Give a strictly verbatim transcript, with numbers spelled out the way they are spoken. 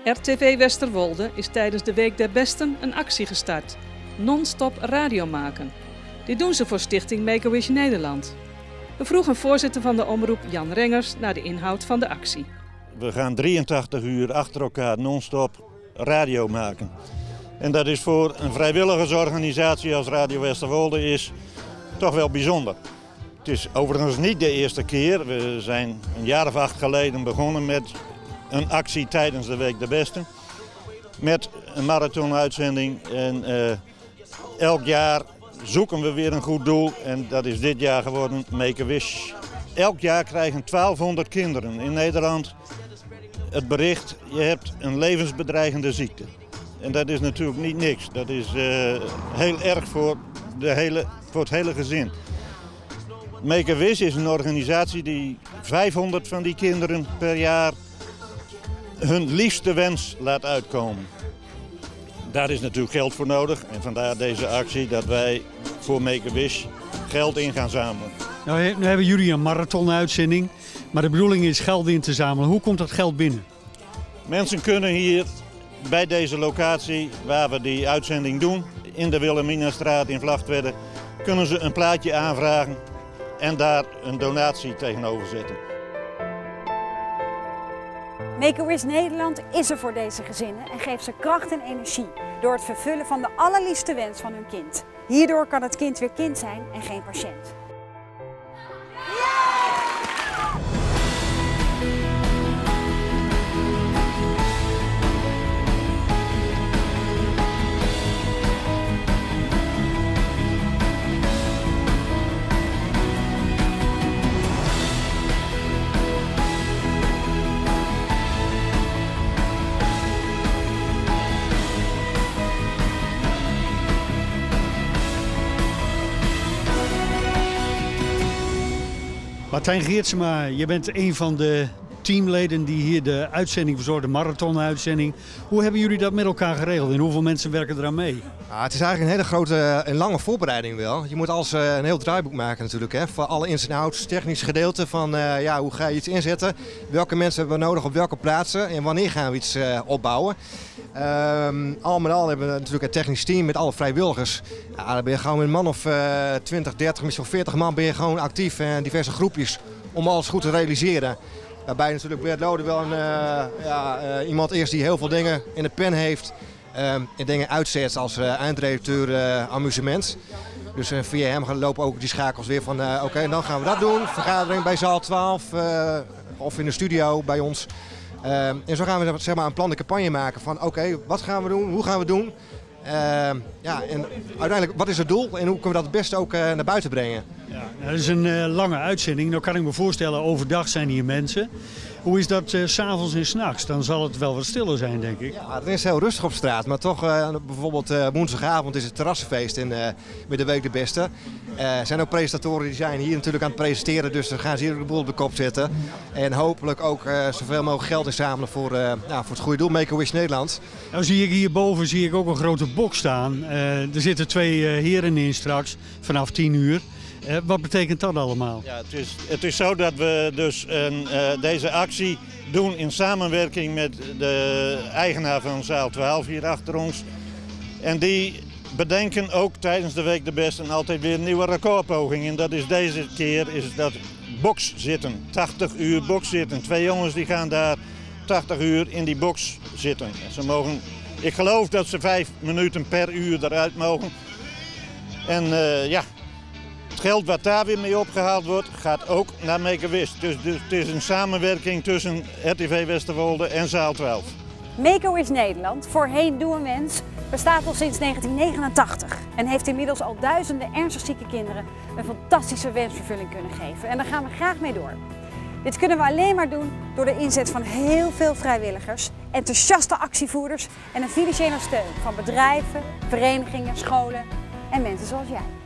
R T V Westerwolde is tijdens de Week der Besten een actie gestart. Non-stop radio maken. Dit doen ze voor stichting Make-A-Wish Nederland. We vroegen voorzitter van de omroep Jan Rengers naar de inhoud van de actie. We gaan drieëntachtig uur achter elkaar non-stop radio maken. En dat is voor een vrijwilligersorganisatie als Radio Westerwolde is toch wel bijzonder. Het is overigens niet de eerste keer. We zijn een jaar of acht geleden begonnen met een actie tijdens de Week der Besten. Met een marathonuitzending. En uh, elk jaar zoeken we weer een goed doel. En dat is dit jaar geworden Make-A-Wish. Elk jaar krijgen twaalfhonderd kinderen in Nederland het bericht: je hebt een levensbedreigende ziekte. En dat is natuurlijk niet niks. Dat is uh, heel erg voor, de hele, voor het hele gezin. Make-A-Wish is een organisatie die vijfhonderd van die kinderen per jaar hun liefste wens laat uitkomen. Daar is natuurlijk geld voor nodig en vandaar deze actie dat wij voor Make-A-Wish geld in gaan zamelen. Nou, nu hebben jullie een marathonuitzending, maar de bedoeling is geld in te zamelen. Hoe komt dat geld binnen? Mensen kunnen hier bij deze locatie waar we die uitzending doen, in de Wilhelminastraat in Vlagtwedde, kunnen ze een plaatje aanvragen en daar een donatie tegenover zetten. Make-A-Wish Nederland is er voor deze gezinnen en geeft ze kracht en energie door het vervullen van de allerliefste wens van hun kind. Hierdoor kan het kind weer kind zijn en geen patiënt. Martijn Geertsma, je bent een van de teamleden die hier de uitzending verzorgt, de marathonuitzending. Hoe hebben jullie dat met elkaar geregeld en hoeveel mensen werken eraan mee? Ja, het is eigenlijk een hele grote en lange voorbereiding wel. Je moet alles uh, een heel draaiboek maken natuurlijk. Hè, voor alle ins en outs, technisch gedeelte van uh, ja, hoe ga je iets inzetten. Welke mensen hebben we nodig op welke plaatsen en wanneer gaan we iets uh, opbouwen. Um, al met al hebben we natuurlijk een technisch team met alle vrijwilligers. Ja, dan ben je gewoon met een man of uh, twintig, dertig, misschien veertig man ben je gewoon actief in diverse groepjes om alles goed te realiseren. Waarbij natuurlijk Bert Lode wel een, uh, ja, uh, iemand is die heel veel dingen in de pen heeft. Uh, en dingen uitzet als uh, eindredacteur uh, amusement. Dus uh, via hem lopen ook die schakels weer van uh, oké, okay, dan gaan we dat doen. Vergadering bij zaal twaalf uh, of in de studio bij ons. Uh, en zo gaan we zeg maar, een plan de campagne maken van oké, okay, wat gaan we doen, hoe gaan we het doen. Uh, ja, en uiteindelijk, wat is het doel en hoe kunnen we dat het beste ook uh, naar buiten brengen? Ja, dat is een uh, lange uitzending. Nou kan ik me voorstellen, overdag zijn hier mensen. Hoe is dat uh, 's avonds en 's nachts? Dan zal het wel wat stiller zijn, denk ik. Ja, het is heel rustig op straat. Maar toch, uh, bijvoorbeeld uh, woensdagavond is het terrassenfeest in, uh, met de Week der Besten. Uh, er zijn ook presentatoren die zijn hier natuurlijk aan het presenteren. Dus dan gaan ze hier de boel op de kop zetten. En hopelijk ook uh, zoveel mogelijk geld inzamelen voor, uh, nou, voor het goede doel, Make-A-Wish Nederland. Nou zie ik hierboven zie ik ook een grote box staan. Uh, er zitten twee uh, heren in straks, vanaf tien uur. Uh, wat betekent dat allemaal? Ja, het, is, het is zo dat we dus een, uh, deze actie doen in samenwerking met de eigenaar van zaal twaalf hier achter ons. En die bedenken ook tijdens de Week der Besten altijd weer nieuwe recordpogingen. En dat is deze keer is dat boxzitten. tachtig uur boxzitten. Twee jongens die gaan daar tachtig uur in die box zitten. Ze mogen, ik geloof dat ze vijf minuten per uur eruit mogen. En uh, ja... Het geld wat daar weer mee opgehaald wordt, gaat ook naar Make-A-Wish. Dus, dus het is een samenwerking tussen R T V Westerwolde en zaal twaalf. Make-A-Wish Nederland, voorheen Doe een Wens, bestaat al sinds negentien negenentachtig. En heeft inmiddels al duizenden ernstig zieke kinderen een fantastische wensvervulling kunnen geven. En daar gaan we graag mee door. Dit kunnen we alleen maar doen door de inzet van heel veel vrijwilligers, enthousiaste actievoerders en een financiële steun van bedrijven, verenigingen, scholen en mensen zoals jij.